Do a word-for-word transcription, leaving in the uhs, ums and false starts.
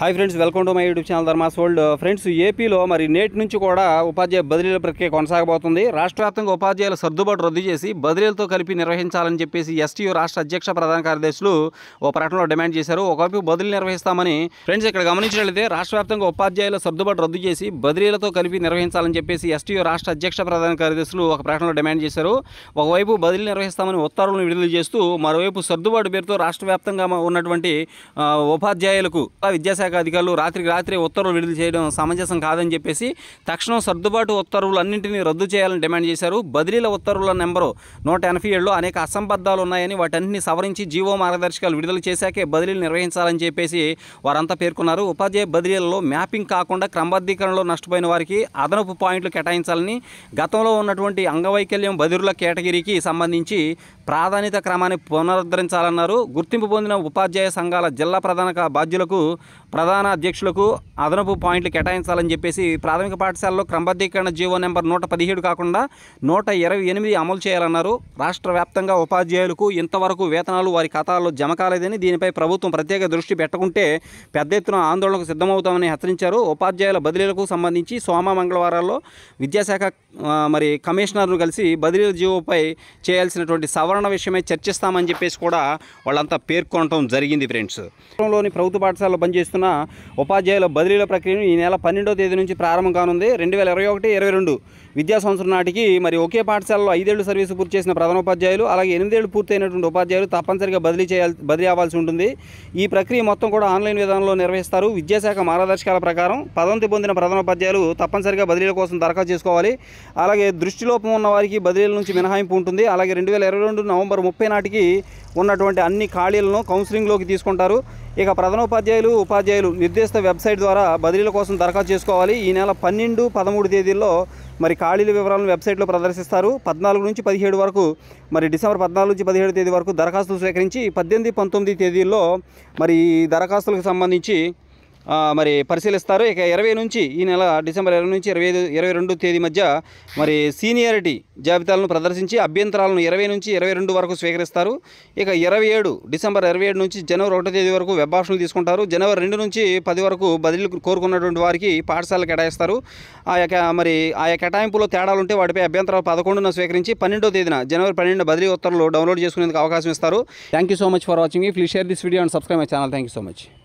Hi friends, welcome to my YouTube channel Dharma's world. Friends, ఏపీలో మరి నేటి నుంచి కూడా ఉపాధ్యాయ బదిలీల ప్రక్రియ కొనసాగబోతుంది. రాష్ట్ర వ్యాప్తంగా ఉపాధ్యాయుల సర్దుబాటు రద్దు చేసి బదిలీలతో కలిపి నిర్వహించాలని చెప్పేసి ఎస్టీయూ రాష్ట్ర అధ్యక్ష ప్రధాన కార్యదర్శులు ఓ ప్రకటనలో డిమాండ్ చేశారు. ఒకవైపు బదిలీ నిర్వహిస్తామని ఫ్రెండ్స్ ఇక్కడ గమనించినట్లయితే రాష్ట్ర వ్యాప్తంగా ఉపాధ్యాయుల సర్దుబాటు రద్దు చేసి బదిలీలతో కలిపి నిర్వహించాలని చెప్పేసి ఎస్టీయూ రాష్ట్ర అధ్యక్ష ప్రధాన కార్యదర్శులు ఒక ప్రకటనలో డిమాండ్ చేశారు. ఒకవైపు బదిలీ నిర్వహిస్తామని ఉత్తర్వులను విడుదల చేస్తూ మరోవైపు సర్దుబాటు పేరుతో రాష్ట్ర వ్యాప్తంగా ఉన్నటువంటి ఉపాధ్యాయులకు విద్యాశాఖ అధికారులు రాత్రికి రాత్రి ఉత్తర్వులు విడుదల చేయడం సమంజసం కాదని చెప్పేసి తక్షణం సర్దుబాటు ఉత్తర్వులన్నింటినీ రద్దు చేయాలని డిమాండ్ చేశారు. బదిలీల ఉత్తర్వుల నెంబరు నూట ఎనభై ఏడులో అనేక అసంబద్ధాలు ఉన్నాయని వాటన్నింటినీ సవరించి జీవో మార్గదర్శకాలు విడుదల చేశాకే బదిలీలు నిర్వహించాలని చెప్పేసి వారంతా పేర్కొన్నారు. ఉపాధ్యాయ బదిలీలలో మ్యాపింగ్ కాకుండా క్రమబద్ధీకరణలో నష్టపోయిన వారికి అదనపు పాయింట్లు కేటాయించాలని, గతంలో ఉన్నటువంటి అంగవైకల్యం బదిలీల కేటగిరీకి సంబంధించి ప్రాధాన్యత క్రమాన్ని పునరుద్ధరించాలన్నారు. గుర్తింపు పొందిన ఉపాధ్యాయ సంఘాల జిల్లా ప్రధాన బాధ్యులకు ప్రధాన అధ్యక్షులకు అదనపు పాయింట్లు కేటాయించాలని చెప్పేసి ప్రాథమిక పాఠశాలలో క్రమబద్ధీకరణ జీవో నెంబర్ నూట పదిహేడు కాకుండా నూట ఇరవై ఎనిమిది అమలు చేయాలన్నారు. రాష్ట్ర వ్యాప్తంగా ఉపాధ్యాయులకు ఇంతవరకు వేతనాలు వారి ఖాతాల్లో జమ కాలేదని, దీనిపై ప్రభుత్వం ప్రత్యేక దృష్టి పెట్టకుంటే పెద్ద ఎత్తున ఆందోళనకు సిద్ధమవుతామని హెచ్చరించారు. ఉపాధ్యాయుల బదిలీలకు సంబంధించి సోమ మంగళవారాల్లో విద్యాశాఖ మరి కమిషనర్ను కలిసి బదిలీల జీవోపై చేయాల్సినటువంటి సవరణ విషయమై చర్చిస్తామని చెప్పేసి కూడా వాళ్ళంతా పేర్కొనడం జరిగింది. ఫ్రెండ్స్, లోని ప్రభుత్వ పాఠశాలలో పనిచేస్తున్న ఉపాధ్యాయుల బదిలీల ప్రక్రియను ఈ నెల పన్నెండవ తేదీ నుంచి ప్రారంభం కానుంది. రెండు వేల ఇరవై ఒకటి ఇరవై రెండు విద్యా సంవత్సరం నాటికి మరి ఒకే పాఠశాలలో ఐదేళ్లు సర్వీసు పూర్తి చేసిన ప్రధానోపాధ్యాయులు అలాగే ఎనిమిదేళ్లు పూర్తయినటువంటి ఉపాధ్యాయులు తప్పనిసరిగా బదిలీ చేయాలి బదిలీ అవ్వాల్సి ఉంటుంది. ఈ ప్రక్రియ మొత్తం కూడా ఆన్లైన్ విధానంలో నిర్వహిస్తారు. విద్యాశాఖ మార్గదర్శకాల ప్రకారం పదోన్నతి పొందిన ప్రధానోపాధ్యాయులు తప్పనిసరిగా బదిలీల కోసం దరఖాస్తు చేసుకోవాలి. అలాగే దృష్టిలోపం ఉన్న వారికి బదిలీల నుంచి మినహాయింపు ఉంటుంది. అలాగే రెండు వేల ఇరవై రెండు నవంబర్ ముప్పై నాటికి ఉన్నటువంటి అన్ని ఖాళీలను కౌన్సిలింగ్లోకి తీసుకుంటారు. ఇక ప్రధానోపాధ్యాయులు ఉపాధ్యాయులు నిర్దేశిత వెబ్సైట్ ద్వారా బదిలీల కోసం దరఖాస్తు చేసుకోవాలి. ఈ నెల పన్నెండు పదమూడు తేదీల్లో మరి ఖాళీల వివరాలను వెబ్సైట్లో ప్రదర్శిస్తారు. పద్నాలుగు నుంచి పదిహేడు వరకు మరి డిసెంబర్ పద్నాలుగు నుంచి పదిహేడు తేదీ వరకు దరఖాస్తులు స్వీకరించి పద్దెనిమిది పంతొమ్మిది తేదీల్లో మరి దరఖాస్తులకు సంబంధించి మరి పరిశీలిస్తారు. ఇక ఇరవై నుంచి ఈ నెల డిసెంబర్ ఇరవై నుంచి ఇరవై ఐదు ఇరవై రెండు తేదీ మధ్య మరి సీనియారిటీ జాబితాలను ప్రదర్శించి అభ్యంతరాలను ఇరవై నుంచి ఇరవై రెండు వరకు స్వీకరిస్తారు. ఇక ఇరవై ఏడు డిసెంబర్ ఇరవై ఏడు నుంచి జనవరి ఒకటో తేదీ వరకు వెబ్ ఆప్షన్లు తీసుకుంటారు. జనవరి రెండు నుంచి పది వరకు బదిలీలు కోరుకున్నటువంటి వారికి పాఠశాలలు కేటాయిస్తారు. ఆ యొక్క మరి ఆయా కేటాయింపులో తేడాలు ఉంటే వాటిపై అభ్యంతరాలు పదకొండున స్వీకరించి పన్నెండో తేదీన జనవరి పన్నెండు బదిలీ ఉత్తర్వులు డౌన్లోడ్ చేసుకునేందుకు అవకాశం ఇస్తారు. Thank you so much for watching. Please share this video and subscribe my channel. Thank you so much.